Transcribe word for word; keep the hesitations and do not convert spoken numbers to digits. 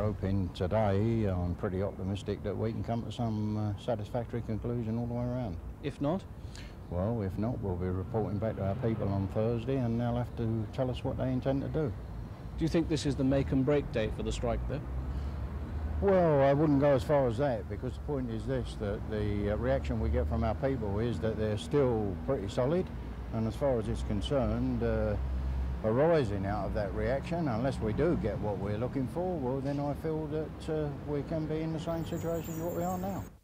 hoping today, I'm pretty optimistic that we can come to some uh, satisfactory conclusion all the way around. If not? Well, if not, we'll be reporting back to our people on Thursday and they'll have to tell us what they intend to do. Do you think this is the make and break date for the strike, though? Well, I wouldn't go as far as that, because the point is this, that the uh, reaction we get from our people is that they're still pretty solid, and as far as it's concerned, uh, arising out of that reaction, unless we do get what we're looking for, well then I feel that uh, we can be in the same situation as what we are now.